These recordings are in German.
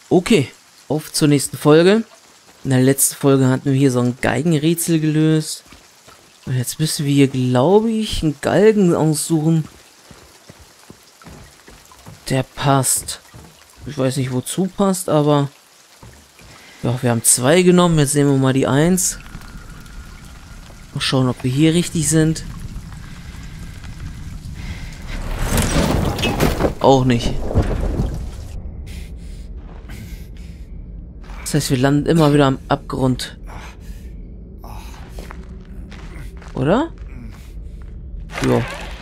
Okay, auf zur nächsten Folge. In der letzten Folge hatten wir hier so ein Geigenrätsel gelöst. Und jetzt müssen wir hier, glaube ich, einen Galgen aussuchen. Der passt. Ich weiß nicht, wozu passt, aber... Ja, wir haben 2 genommen. Jetzt nehmen wir mal die 1. Mal schauen, ob wir hier richtig sind. Auch nicht. Das heißt, wir landen immer wieder am Abgrund. Oder? Ja.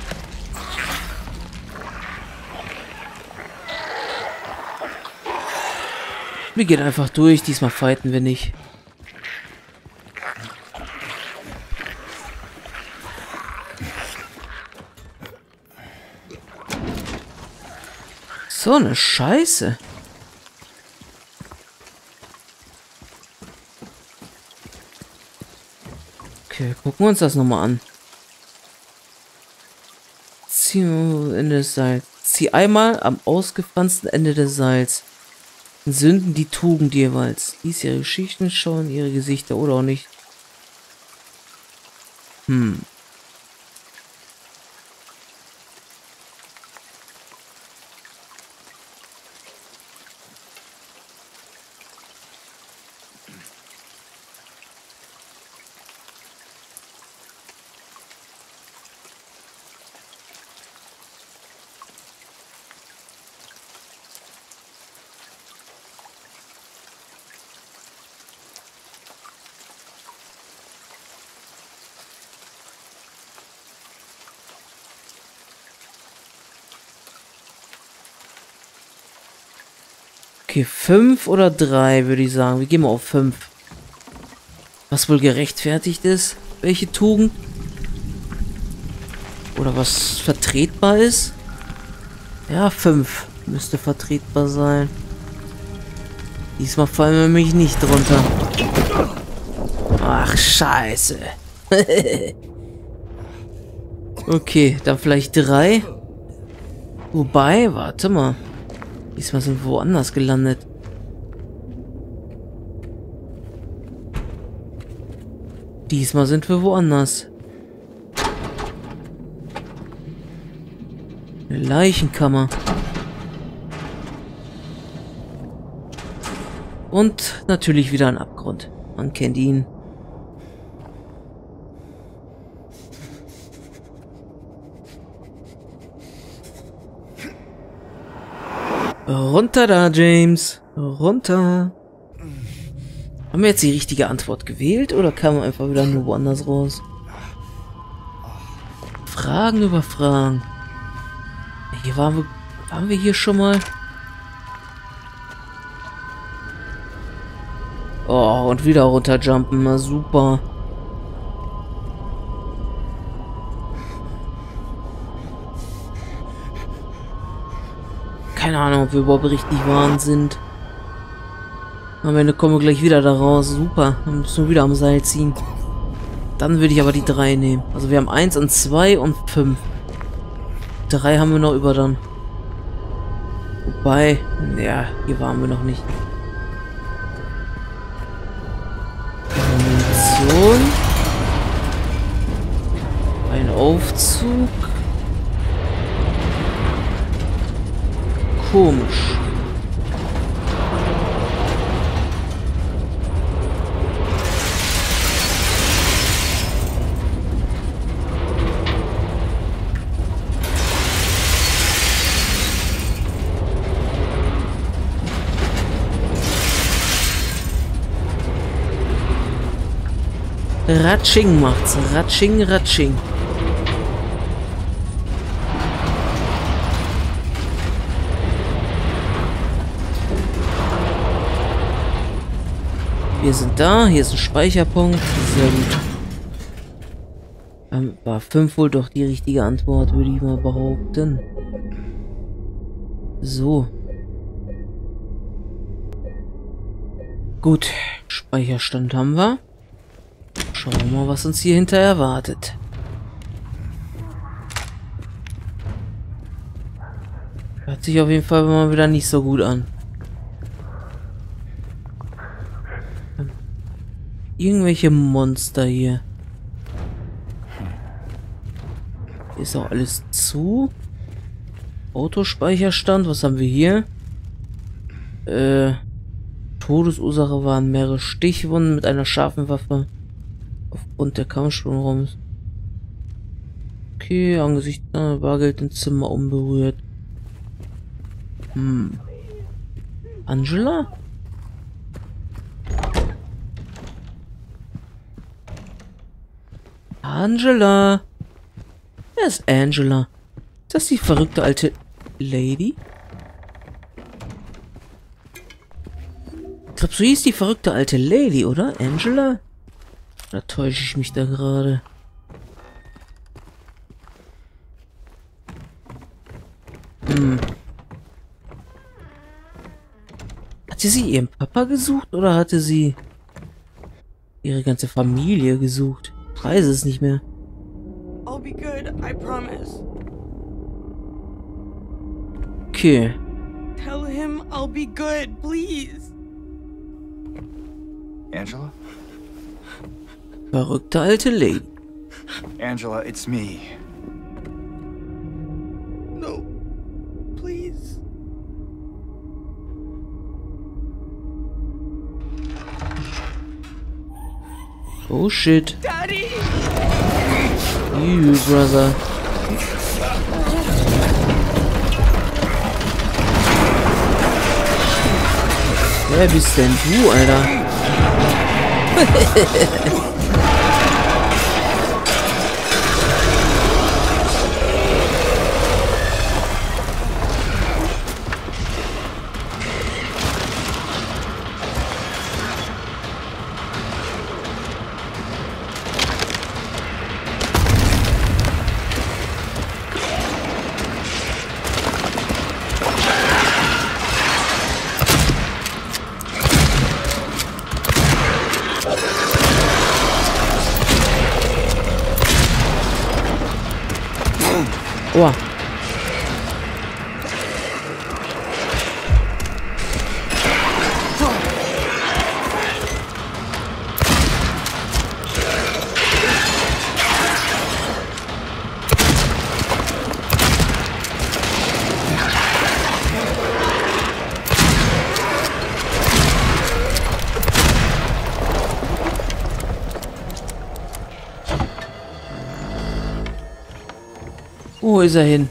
Wir gehen einfach durch. Diesmal fighten wir nicht. So eine Scheiße. Okay, gucken wir uns das nochmal an. Ende des Seils. Zieh einmal am ausgefransten Ende des Seils. Sünden die Tugend jeweils. Lies ihre Geschichten schauen, ihre Gesichter oder auch nicht. Okay, 5 oder 3 würde ich sagen. Wir gehen mal auf 5. Was wohl gerechtfertigt ist? Welche Tugend? Oder was vertretbar ist? Ja, 5 müsste vertretbar sein. Diesmal fallen wir mich nicht drunter. Ach, scheiße. Okay, dann vielleicht 3. Wobei, warte mal. Diesmal sind wir woanders gelandet. Diesmal sind wir woanders. Eine Leichenkammer. Und natürlich wieder ein Abgrund. Man kennt ihn. Runter da, James. Runter. Haben wir jetzt die richtige Antwort gewählt oder kamen wir einfach wieder nur woanders raus? Fragen über Fragen. Hier waren wir hier schon mal? Oh, und wieder runterjumpen. Na super. Keine Ahnung, ob wir überhaupt richtig waren sind. Am Ende kommen wir gleich wieder da raus. Super. Dann müssen wir wieder am Seil ziehen. Dann würde ich aber die 3 nehmen. Also wir haben 1 und 2 und 5. 3 haben wir noch über dann. Wobei, ja, hier waren wir noch nicht. Munition. Ein Aufzug. Komisch. Ratsching macht's. Ratsching, Ratsching. Wir sind da. Hier ist ein Speicherpunkt. Sehr gut. War 5 wohl doch die richtige Antwort, würde ich mal behaupten. So. Gut. Speicherstand haben wir. Schauen wir mal, was uns hier hinter erwartet. Hört sich auf jeden Fall mal wieder nicht so gut an. irgendwelche Monster hier. Hier ist auch alles zu. Autospeicherstand, was haben wir hier? Todesursache waren mehrere Stichwunden mit einer scharfen Waffe. Aufgrund der Kampfsprungraums. Okay, angesichts einer Bargeld im Zimmer unberührt. Angela? Angela? Wer ist Angela? Ist das die verrückte alte Lady? Ich glaube, so hieß die verrückte alte Lady, oder? Angela? Da täusche ich mich da gerade. Hatte sie ihren Papa gesucht oder hatte sie ihre ganze Familie gesucht? Ich weiß es nicht mehr. I'll be good, I promise. Okay. Tell him I'll be good, please. Angela? Verrückte alte Lady. Angela, it's me. No, please. Oh shit. Daddy! You, brother. Wer bist denn du, Alter? Oh. Wo ist er hin?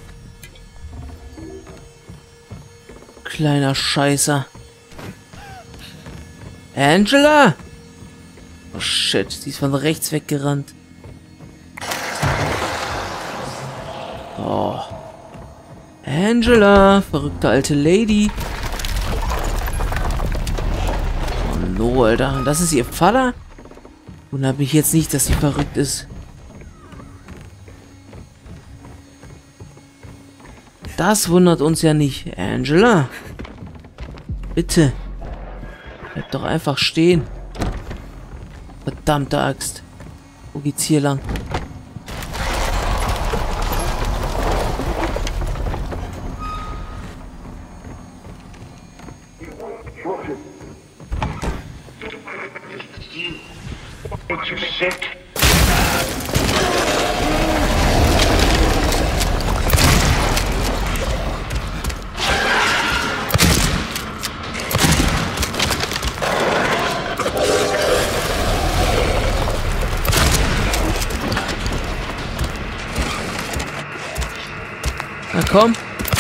Kleiner Scheißer. Angela? Oh shit, sie ist von rechts weggerannt. Oh. Angela, verrückte alte Lady. Oh no, Alter. Und das ist ihr Vater? Wundert mich jetzt nicht, dass sie verrückt ist. Das wundert uns ja nicht. Angela? Bitte. Bleib doch einfach stehen. Verdammte Axt. Wo geht's hier lang? Ain't you sick? Na komm.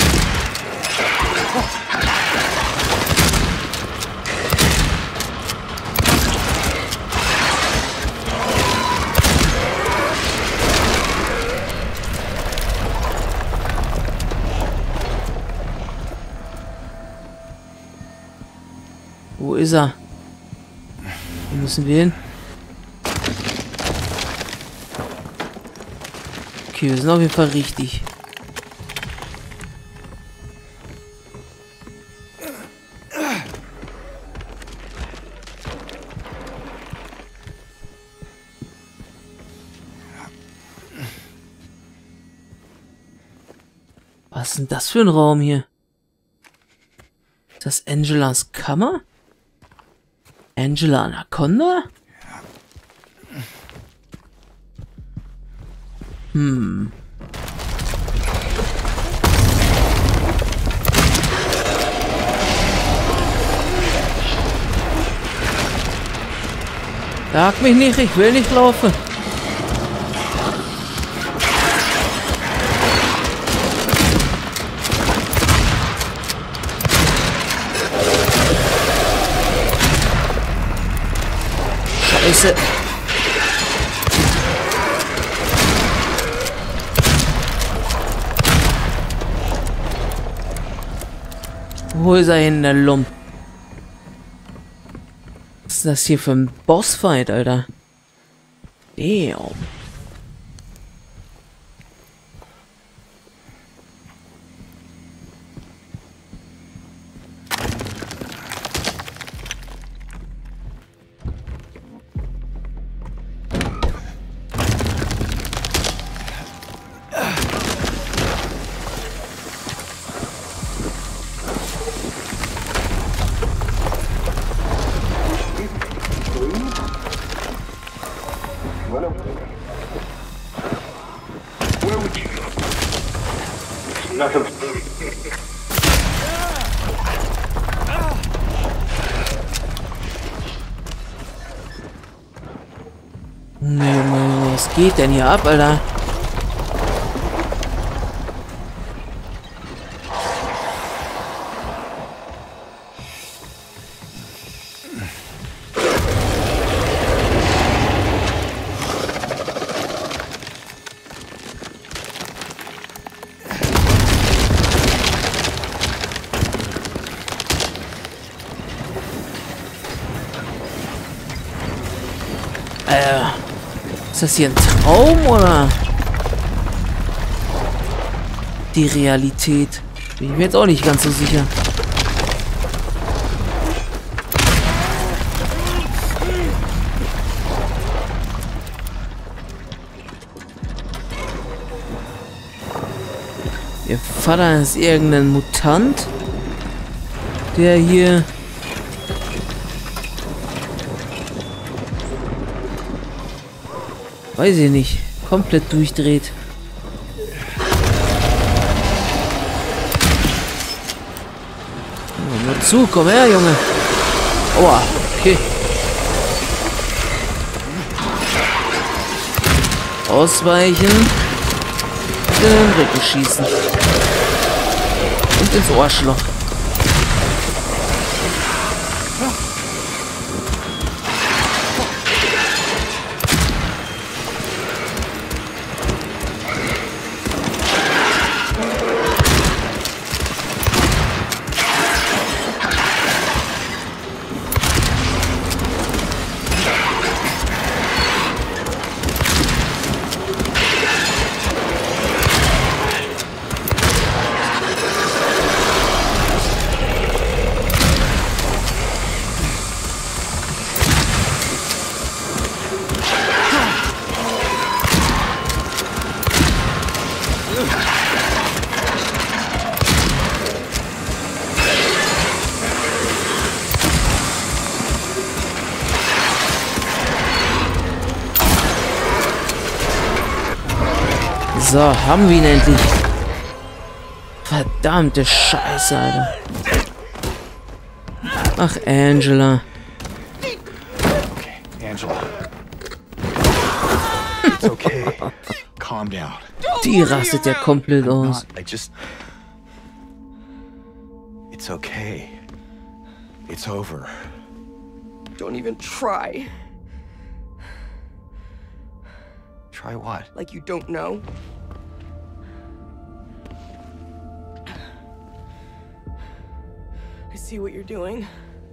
Wo ist er? Wo müssen wir hin? Okay, wir sind auf jeden Fall richtig. Was ist denn das für ein Raum hier? Ist das Angelas Kammer? Angela Anaconda? Sag mich nicht, ich will nicht laufen. Scheiße. Wo ist er hin, der Lump? Was ist das hier für ein Bossfight, Alter? Damn. Where would you go? Nothing. Nee, was geht denn hier ab, Alter? Ist das hier ein Traum oder die Realität? Bin ich mir jetzt auch nicht ganz so sicher. Ihr Vater ist irgendein Mutant, der hier... Weiß ich nicht. Komplett durchdreht. Oh, nur zu, komm her, Junge. Aua, okay. Ausweichen. Und in den Rücken schießen. Und ins Ohrschloch. So, haben wir ihn endlich. Verdammte Scheiße, Alter. Ach, Angela. Okay, Angela. It's okay. Calm down. Die rastet ja komplett aus. It's okay. It's over. Don't even try. Try what? Like you don't know. I see what you're doing.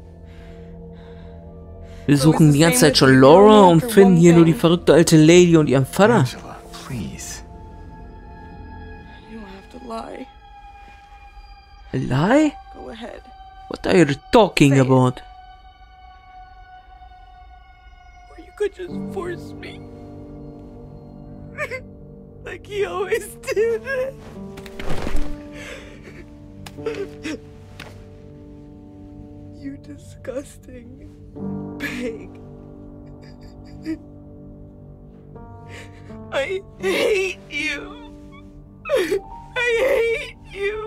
Wir suchen die ganze Zeit schon Laura und finden hier nur die verrückte alte Lady und ihren Vater. Angela, please. You don't have to lie. A lie? Go ahead. What are you talking about? Or you could just force me. Like he always did. You disgusting pig. I hate you. I hate you.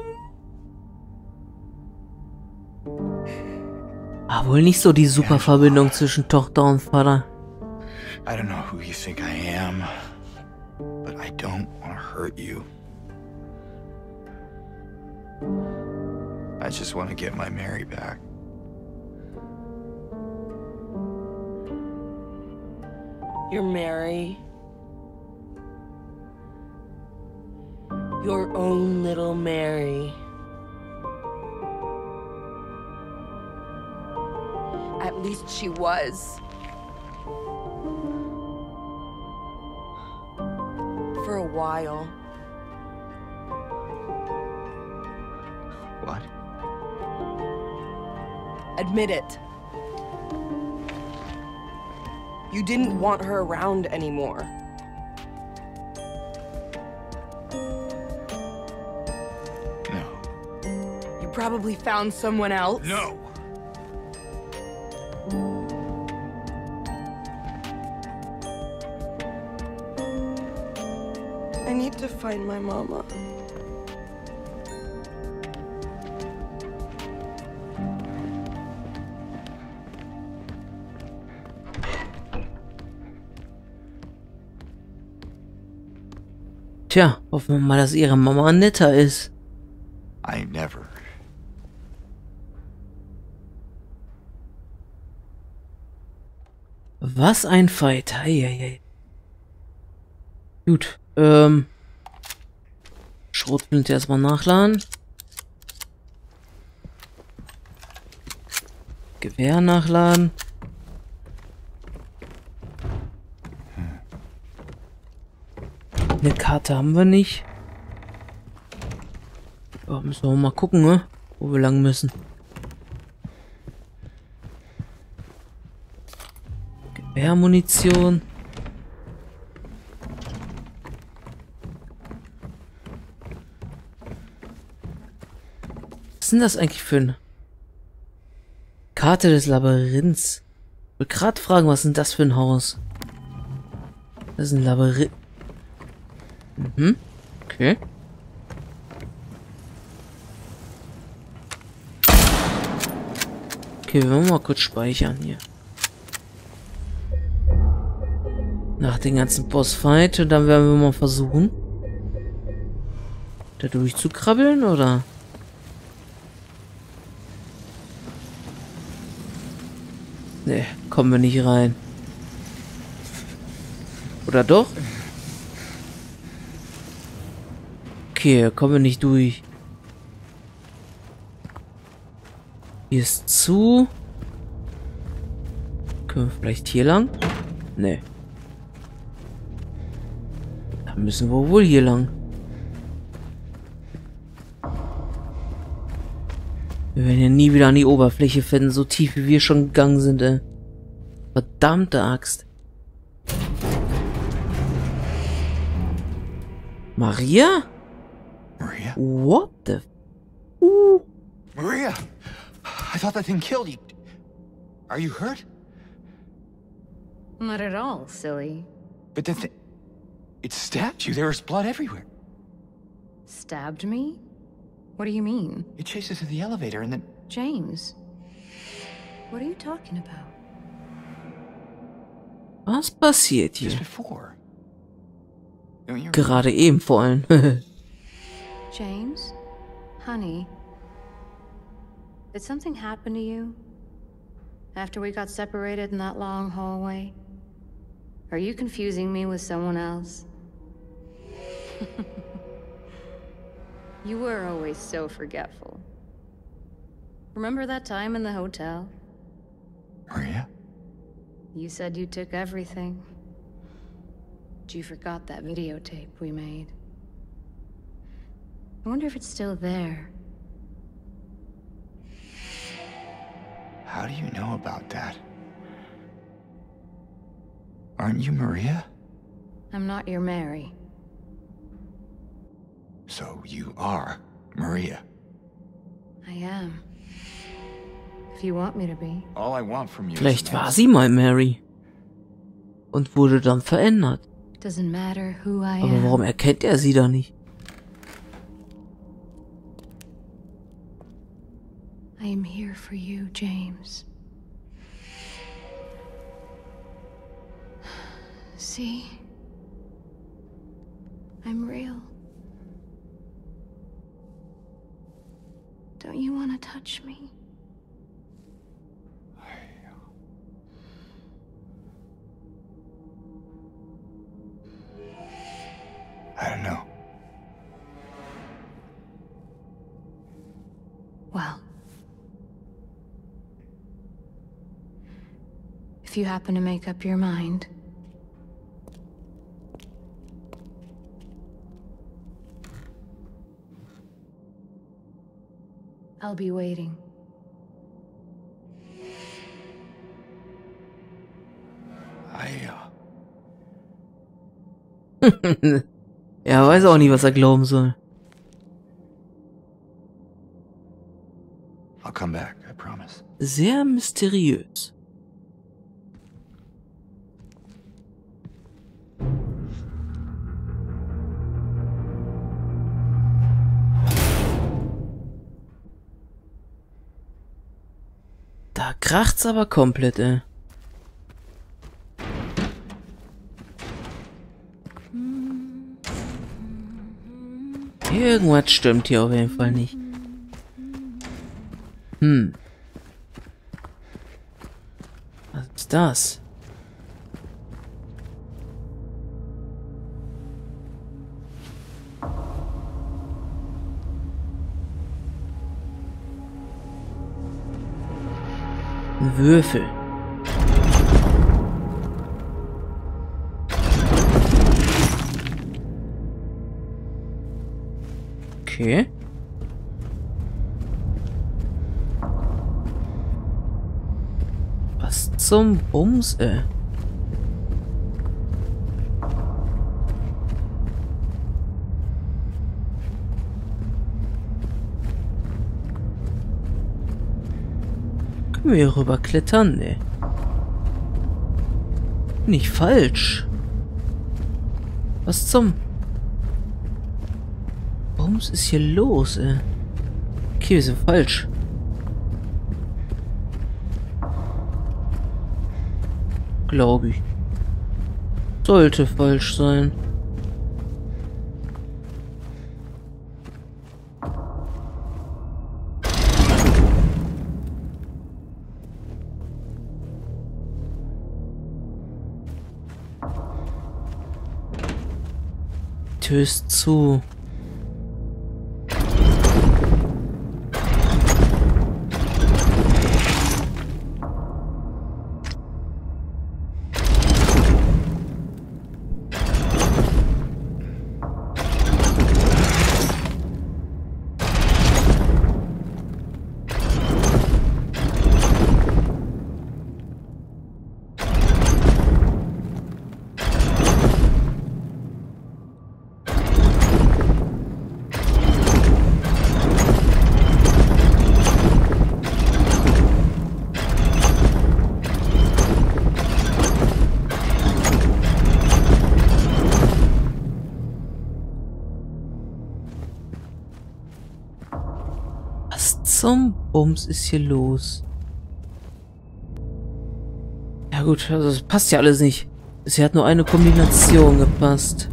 Ah, wohl nicht so die super Verbindung zwischen Tochter und Vater. I don't know who you think I am, but I don't want to hurt you. I just want to get my Mary back. You're Mary. Your own little Mary. At least she was. For a while. What? Admit it. You didn't want her around anymore. No. You probably found someone else. No! I need to find my mama. Tja, hoffen wir mal, dass ihre Mama netter ist. I never. Was ein Fight. Eieiei. Gut, Schrotflinte erstmal nachladen. Gewehr nachladen. Eine Karte haben wir nicht. Ja, müssen wir mal gucken, ne? Wo wir lang müssen. Gewehrmunition. Was ist denn das eigentlich für eine Karte des Labyrinths? Ich will gerade fragen, was ist denn das für ein Haus? Das ist ein Labyrinth. Mhm. Okay. Okay, wir wollen mal kurz speichern hier. Nach den ganzen Bossfight, dann werden wir mal versuchen, da durchzukrabbeln, oder? Ne, kommen wir nicht rein. Oder doch? Okay, kommen wir nicht durch. Hier ist zu. Können wir vielleicht hier lang? Ne. Dann müssen wir wohl hier lang. Wir werden ja nie wieder an die Oberfläche finden, so tief wie wir schon gegangen sind, ey. Verdammte Axt. Maria? Maria? What the... Maria! I thought that thing killed you. Are you hurt? Not at all, silly. But the thing... It stabbed you. There was blood everywhere. Stabbed me? What do you mean? It chased us to the elevator and then... James, what are you talking about? Was passiert Just hier? before. Don't you Gerade eben vor allem. James? Honey? Did something happen to you? After we got separated in that long hallway? Are you confusing me with someone else? You were always so forgetful. Remember that time in the hotel? Maria? You said you took everything. But you forgot that videotape we made. I wonder if it's still there. How do you know about that? Aren't you Maria? I'm not your Mary. So you are Maria. I am. If you want me to be. All I want from you Vielleicht is war sie mal Mary. Und wurde dann verändert. Doesn't matter who I Aber warum am. erkennt er sie da nicht? I am here for you, James. See? I'm real. Don't you want to touch me? I don't know. Well, if you happen to make up your mind, I'll be waiting. Er weiß auch nicht, was er glauben soll. I'll come back, I promise. Sehr mysteriös. Da kracht's aber komplett, ey. Irgendwas stimmt hier auf jeden Fall nicht. Was ist das? Ein Würfel. Okay. Was zum Bums, ey? Können wir hier rüber klettern? Nee. Nicht falsch. Was zum Bums ist hier los, ey? Okay, wir sind falsch. Glaube ich. Sollte falsch sein. Tür ist zu. Zum Bums ist hier los? Ja gut, also das passt ja alles nicht. Bisher hat nur eine Kombination gepasst.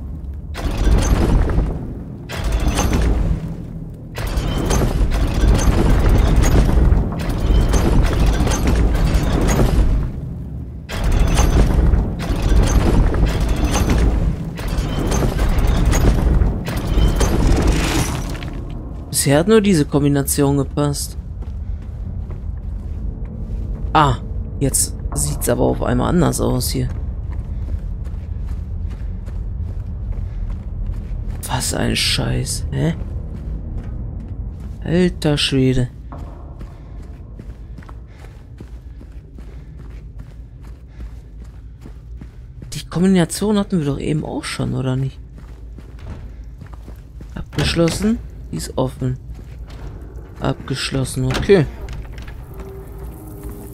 Bisher hat nur diese Kombination gepasst. Ah, jetzt sieht's aber auf einmal anders aus hier. Was ein Scheiß, hä? Alter Schwede. Die Kombination hatten wir doch eben auch schon, oder nicht? Abgeschlossen. Die ist offen. Abgeschlossen, okay.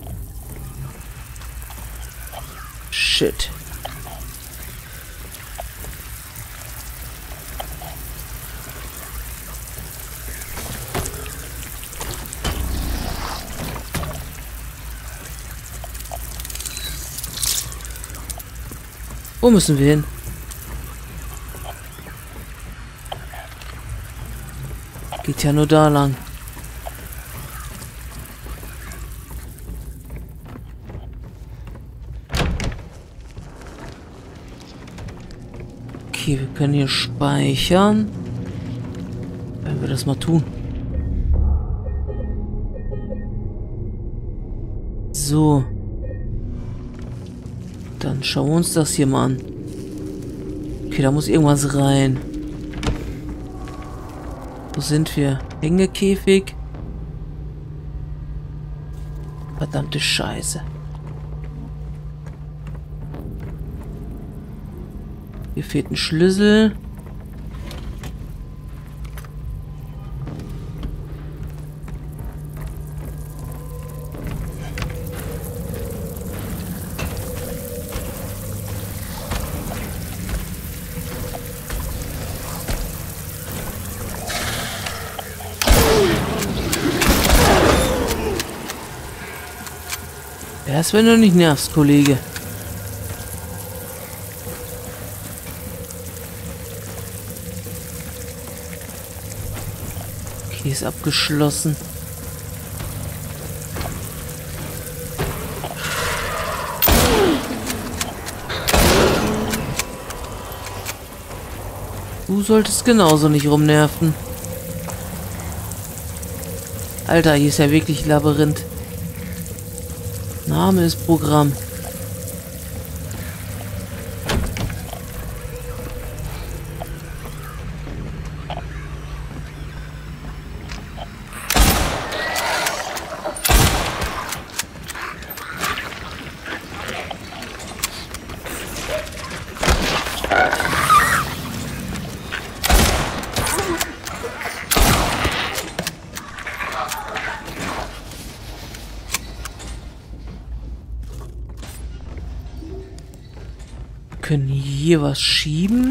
Shit. Wo müssen wir hin? Geht ja nur da lang. Okay, wir können hier speichern. Wenn wir das mal tun. So. Dann schauen wir uns das hier mal an. Okay, da muss irgendwas rein. Wo sind wir? Hängekäfig. Verdammte Scheiße. Hier fehlt ein Schlüssel. Erst wenn du nicht nervst, Kollege. Okay, ist abgeschlossen. Du solltest genauso nicht rumnerven. Alter, hier ist ja wirklich Labyrinth. Name ist Programm. Können hier was schieben?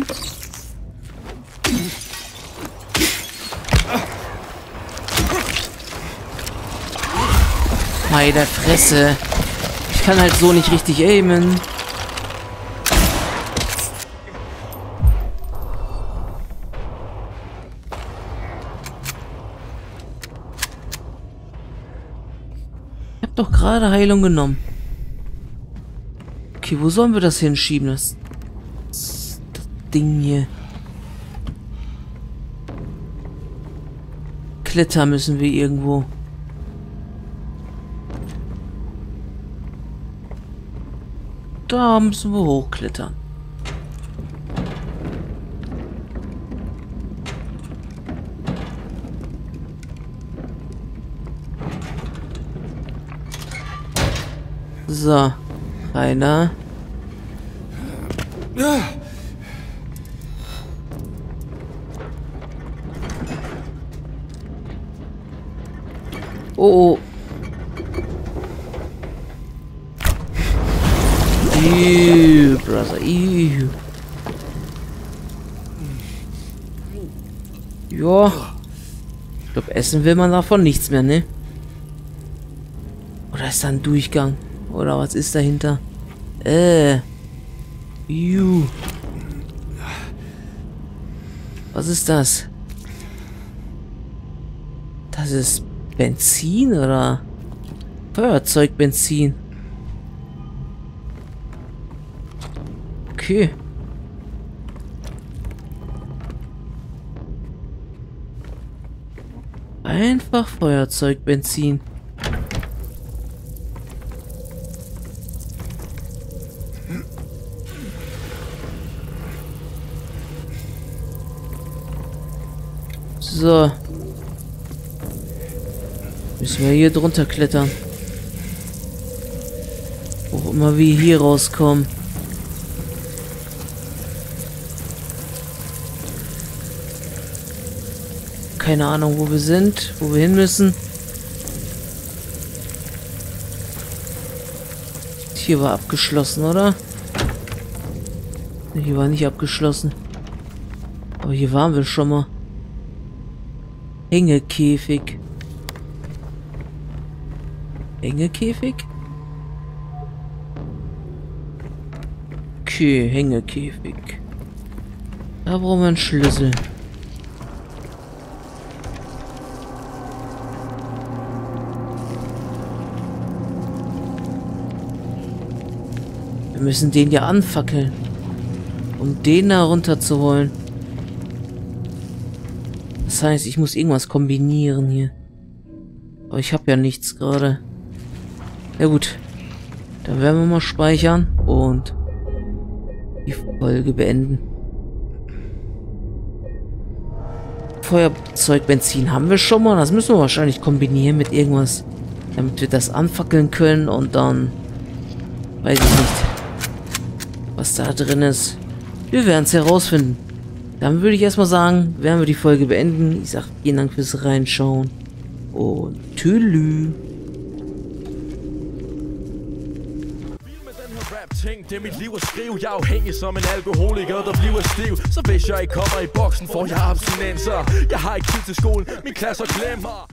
Meine Fresse. Ich kann halt so nicht richtig aimen. Ich hab doch gerade Heilung genommen. Okay, wo sollen wir das hinschieben? Das Ding hier. Klettern müssen wir irgendwo. Da müssen wir hochklettern. So. Einer. Oh. Ew, Brother, ew. Ja. Ich glaube, essen will man davon nichts mehr, ne? Oder ist da ein Durchgang? Oder was ist dahinter? Ew. Was ist das? Das ist Benzin oder Feuerzeugbenzin? Okay. Einfach Feuerzeugbenzin. So. Müssen wir hier drunter klettern. Wo auch immer wir hier rauskommen. Keine Ahnung, wo wir sind, wo wir hin müssen. Hier war abgeschlossen, oder? Hier war nicht abgeschlossen. Aber hier waren wir schon mal. Hängekäfig. Hängekäfig? Okay, Hängekäfig. Da brauchen wir einen Schlüssel. Wir müssen den ja anfackeln, um den da runterzuholen. Das heißt, ich muss irgendwas kombinieren hier. Aber ich habe ja nichts gerade. Ja gut. Dann werden wir mal speichern und die Folge beenden. Feuerzeugbenzin haben wir schon mal. Das müssen wir wahrscheinlich kombinieren mit irgendwas, damit wir das anfackeln können und dann weiß ich nicht, was da drin ist. Wir werden es herausfinden. Dann würde ich erstmal sagen, werden wir die Folge beenden. Ich sage vielen Dank fürs Reinschauen und tschüss. Ting, det er mit liv at skrive. Jeg er afhængig som en alkoholiker, der bliver stiv. Så hvis jeg ikke kommer i boksen, får jeg abstinenser. Jeg har ikke tid til skole, min klasse glemmer.